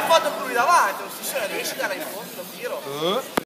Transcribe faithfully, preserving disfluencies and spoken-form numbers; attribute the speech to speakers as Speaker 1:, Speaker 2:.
Speaker 1: ha fatto con lui davanti, non si sa, riesci a dare in fondo, tiro.